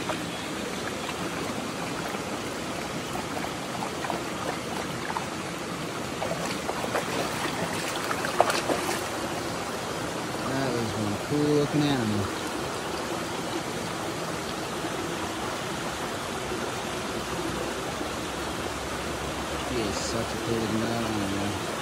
That is one cool looking animal. He is such a cool looking animal.